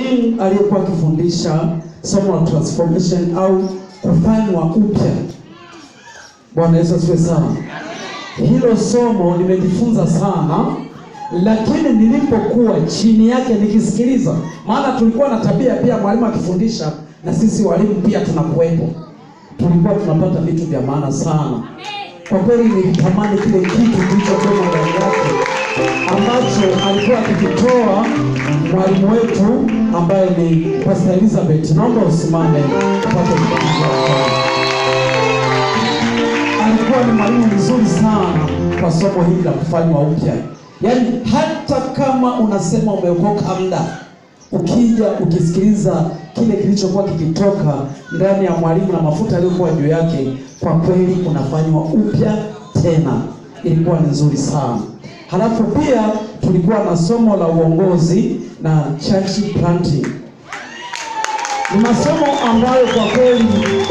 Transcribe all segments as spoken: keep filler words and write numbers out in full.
mwalimu aliyekuwa akifundisha somo la transformation au kufanywa upya. Bwana Yesu asifiwe sana. Hilo somo nimejifunza sana, lakini nilipokuwa chini yake nikisikiliza, maana tulikuwa na tabia pia mwalimu akifundisha na sisi walimu pia tunakuwepo, tulikuwa tunapata vitu vya maana sana. Kwa kweli nilitamani kile kitu kilichokuwa ndani yake ambacho alikuwa akikitoa mwalimu wetu ambaye ni Pastor Elizabeth. Naomba usimame upate kusikiliza. Alikuwa ni mwalimu mzuri sana kwa somo hili la kufanywa upya. Yaani hata kama unasema umeokoka muda, ukija ukisikiliza kile kilichokuwa kikitoka ndani ya mwalimu na mafuta aliyokuwa juu yake, kwa kweli unafanywa upya tena. Ilikuwa ni nzuri sana. Halafu pia tulikuwa na somo la uongozi na church planting. Ni masomo ambayo kwa kweli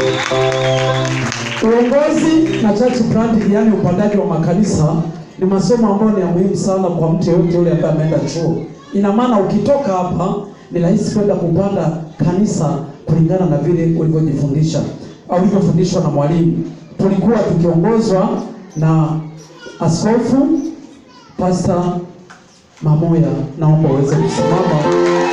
uongozi na church planting, yani upandaji wa makanisa, ni masomo ambayo ni ya muhimu sana kwa mtu yeyote yule ambaye ameenda chuo. Ina maana ukitoka hapa ni rahisi kwenda kupanda kanisa kulingana na vile ulivyojifundisha au ulivyofundishwa na mwalimu. Tulikuwa tukiongozwa na Askofu Pastor Mamoya. Naomba uweze kusimama.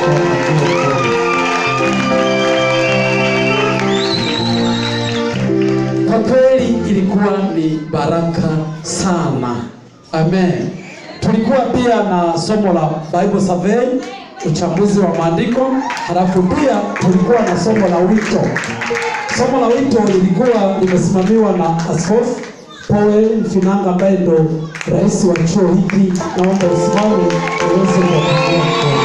Kwa kweli ilikuwa ni baraka sana. Amen. Tulikuwa pia na somo la Bible survey, uchambuzi wa maandiko. Halafu pia tulikuwa na somo la wito. Somo la wito lilikuwa limesimamiwa na Askofu Paul Mfinanga ambaye ndo rais wa chuo hiki. Naomba usimame uweze kuongea.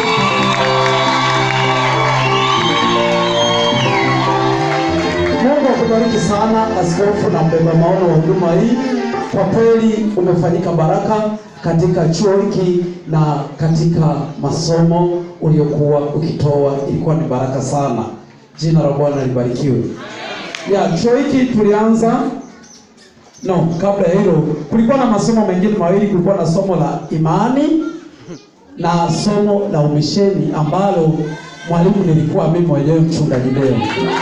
Mungu akubariki sana askofu na mbeba maono wa huduma hii. Kwa kweli umefanyika baraka katika chuo hiki na katika masomo uliokuwa ukitoa, ilikuwa ni baraka sana. Jina la Bwana libarikiwe. Ya chuo hiki tulianza No, kabla ya hilo kulikuwa na masomo mengine mawili. Kulikuwa na somo la imani na somo la umisheni ambalo mwalimu nilikuwa mimi mwenyewe mchungaji leo.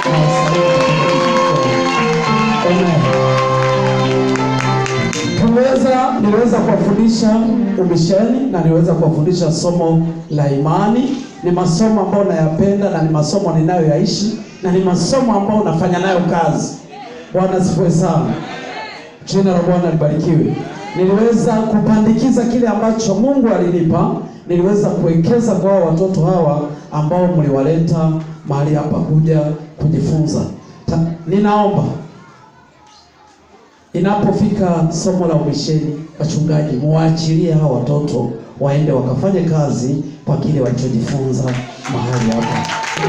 Tuweza niweza kuwafundisha umisheni na niweza kuwafundisha somo la imani. Ni masomo ambayo nayapenda na ni masomo ninayoyaishi na ni masomo ambayo nafanya nayo kazi. Bwana asifiwe sana. Jina la Bwana libarikiwe. Niliweza kupandikiza kile ambacho Mungu alinipa, niliweza kuwekeza kwa watoto hawa ambao mliwaleta mahali hapa kuja kujifunza. Ta, ninaomba inapofika somo la umisheni, wachungaji muachilie hawa watoto waende wakafanye kazi kwa kile walichojifunza mahali hapa.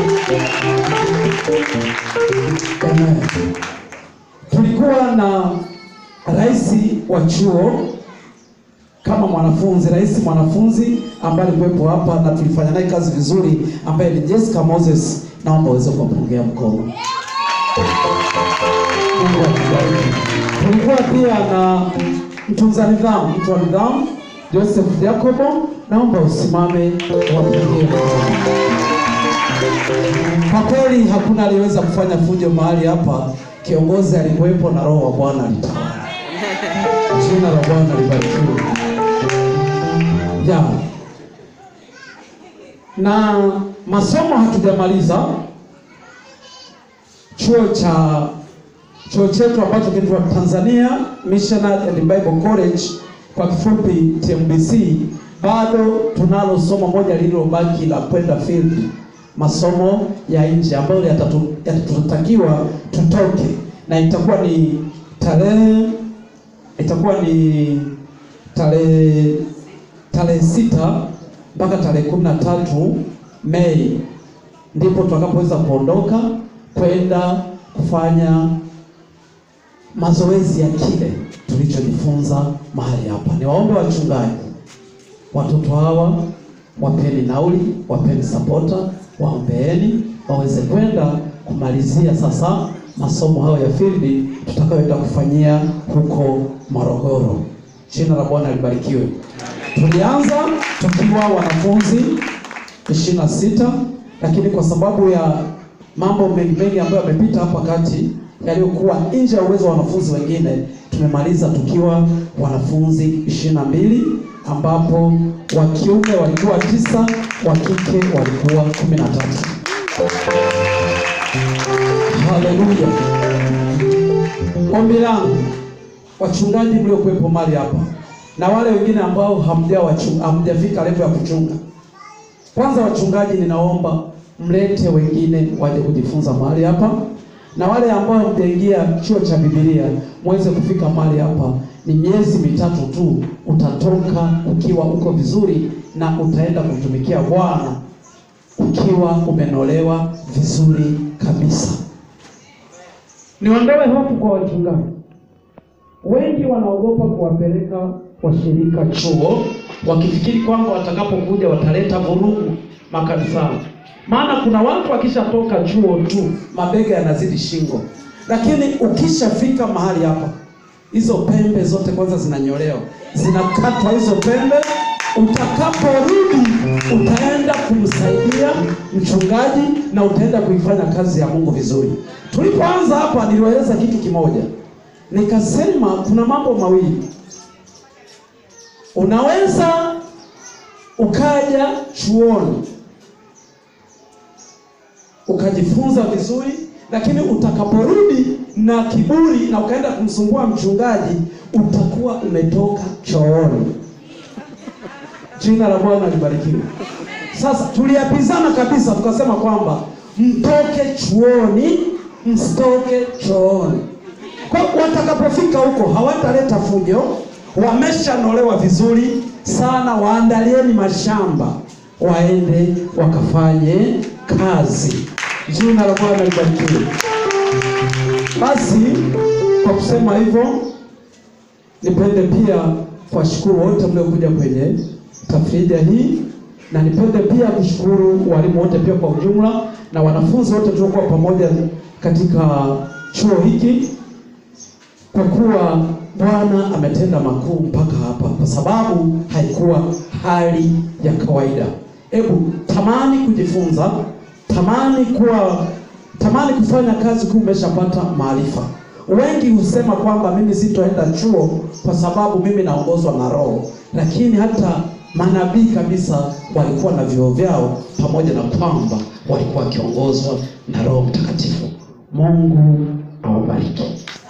Amen. Tulikuwa na rais wa chuo kama mwanafunzi, rais mwanafunzi ambaye alikuwepo hapa na tulifanya naye kazi vizuri, ambaye ni Jessica Moses. Naomba uweze kumpongea mkono. Tulikuwa pia na mtunza nidhamu, mtu wa nidhamu Joseph Jacobo. Naomba usimame wapongee. Kwa kweli hakuna aliyeweza kufanya fujo mahali hapa. Kiongozi alikuwepo na roho wa Bwana alitawala. Jina la Bwana libarikiwe. Ya. Na masomo hatujamaliza. Chuo cha chuo chetu ambacho kinaitwa Tanzania Missionary and Bible College, kwa kifupi T M B C, bado tunalo somo moja lililobaki la kwenda field, masomo ya nje ambayo yatatakiwa tutoke, na itakuwa ni tarehe itakuwa ni tarehe tarehe sita mpaka tarehe kumi na tatu Mei, ndipo tutakapoweza kuondoka kwenda kufanya mazoezi ya kile tulichojifunza mahali hapa. Ni waombe wachungaji, watoto hawa wapeni nauli, wapeni supporta, waombeeni waweze kwenda kumalizia sasa masomo hayo ya field tutakayoenda kufanyia huko Morogoro. Jina la Bwana libarikiwe. Tulianza tukiwa wanafunzi ishirini na sita, lakini kwa sababu ya mambo mengi mengi ambayo yamepita hapa kati yaliyokuwa nje ya uwezo wa wanafunzi wengine, tumemaliza tukiwa wanafunzi ishirini na mbili, ambapo wa kiume walikuwa tisa, wa kike walikuwa kumi na tatu. Haleluya. Ombi langu, wachungaji mliokuwepo mahali hapa na wale wengine ambao hamjafika level ya kuchunga, kwanza wachungaji, ninaomba mlete wengine waje kujifunza mahali hapa, na wale ambao mtaingia chuo cha Biblia muweze kufika mahali hapa. Ni miezi mitatu tu, utatoka ukiwa uko vizuri na utaenda kutumikia Bwana ukiwa umenolewa vizuri kabisa. Niondoe hofu kwa wachungaji. Wengi wanaogopa kuwapeleka washirika chuo, wakifikiri kwamba watakapokuja wataleta vurugu makanisani. Maana kuna watu wakishatoka chuo tu mabega yanazidi shingo. Lakini ukishafika mahali hapa, hizo pembe zote kwanza zinanyolewa, zinakatwa hizo pembe. Utakaporudi utaenda kumsaidia mchungaji na utaenda kuifanya kazi ya Mungu vizuri. Tulipoanza hapa niliwaeleza kitu kimoja. Nikasema kuna mambo mawili. Unaweza ukaja chuoni ukajifunza vizuri, lakini utakaporudi na kiburi na ukaenda kumsumbua mchungaji, utakuwa umetoka chooni. Jina la Bwana libarikiwe. Sasa tuliapizana kabisa, tukasema kwamba mtoke chuoni, msitoke chooni. Kwa watakapofika huko hawataleta fujo, wameshanolewa vizuri sana, waandalieni mashamba waende wakafanye kazi. Jina la Bwana libarikiwe. Basi kwa kusema hivyo, nipende pia kuwashukuru wote mliokuja kwenye tafrija hii, na nipende pia kushukuru walimu wote pia kwa ujumla na wanafunzi wote tuliokuwa pamoja katika chuo hiki, kwa kuwa Bwana ametenda makuu mpaka hapa, kwa sababu haikuwa hali ya kawaida. Hebu tamani kujifunza, tamani kuwa tamani kufanya kazi kwa umeshapata maarifa. Wengi husema kwamba mimi sitoenda chuo kwa sababu mimi naongozwa na Roho, lakini hata manabii kabisa walikuwa na vyuo vyao, pamoja na kwamba walikuwa wakiongozwa na Roho Mtakatifu. Mungu awabariki.